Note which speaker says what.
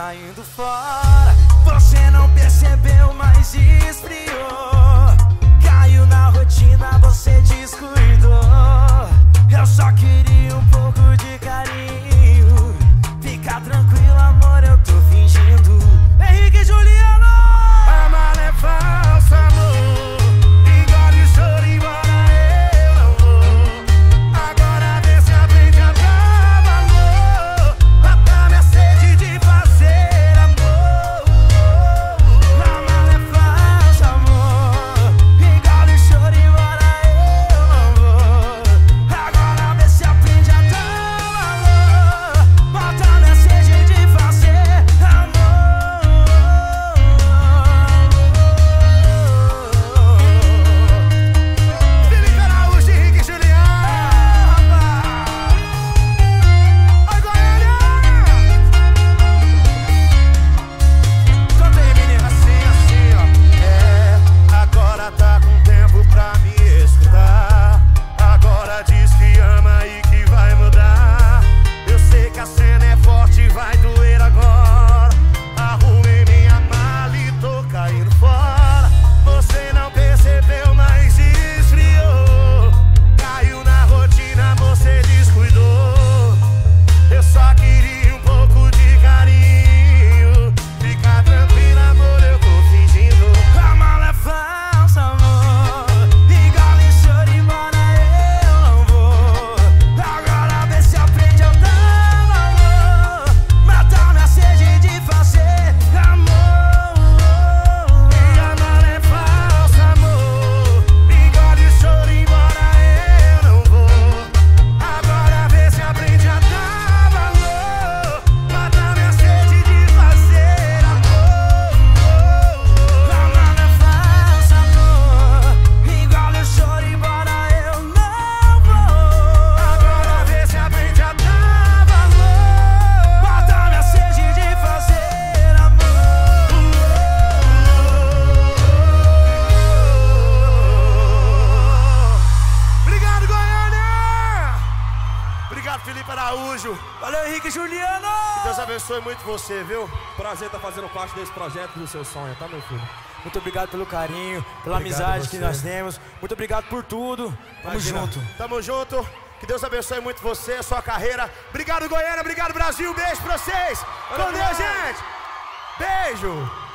Speaker 1: caindo fora. Você não percebeu, mas esfriou. Caiu na rotina, você descuidou. Eu só queria um pouco de carinho. Fica tranquilo, amor, eu tô fingindo. Henrique e Juliano!
Speaker 2: A mala é falsa, amor. Engole o choro, embora eu não vou. Agora vê se aprende a dar valor. Mata minha sede de fazer amor.
Speaker 1: A mala é falsa, amor. Engole o choro, embora eu não vou. Agora vê se aprende a dar valor. Mata minha sede de fazer amor.
Speaker 2: Felipe Araújo, Henrique e Juliano. Oi, Goiânia!
Speaker 1: Canta aí, menina.
Speaker 2: Assim, ó. Agora tá com tempo pra me escutar. Agora diz que ama e que vai mudar. Eu sei que a cena é forte e vai doer agora. Arrumei minha mala e tô caindo fora. Você não percebeu, mas esfriou. Caiu na rotina, você descuidou. Eu só queria um pouco de carinho. Fica tranquila, amor, eu tô fingindo.
Speaker 1: A mala é falsa, amor. Engole o choro, embora eu não vou. Agora vê se aprende a dar valor. Matar minha sede de fazer amor.
Speaker 2: E a mala é falsa, amor. Engole o choro, embora eu não vou. Agora vê se aprende a dar valor. Mata minha sede de fazer amor.
Speaker 1: A mala é falsa, amor. Engole o choro, embora eu não vou.
Speaker 2: Agora vê se aprende a dar valor.
Speaker 1: Matar minha sede de fazer amor.
Speaker 2: Obrigado, Goiânia! Obrigado, Felipe Araújo.
Speaker 1: Valeu, Henrique e Juliano!
Speaker 2: Que Deus abençoe muito você, viu?
Speaker 3: Prazer estar fazendo parte desse projeto do seu sonho, tá, meu filho?
Speaker 1: Muito obrigado pelo carinho, pela
Speaker 3: Obrigado
Speaker 1: amizade
Speaker 3: a
Speaker 1: que
Speaker 3: você.
Speaker 1: nós temos. Muito obrigado por tudo. Tamo
Speaker 3: Imagina.
Speaker 1: junto.
Speaker 2: Tamo junto. Que Deus abençoe muito você, a sua carreira. Obrigado, Goiânia. Obrigado, Brasil. Beijo pra vocês. Com Deus, gente. Beijo.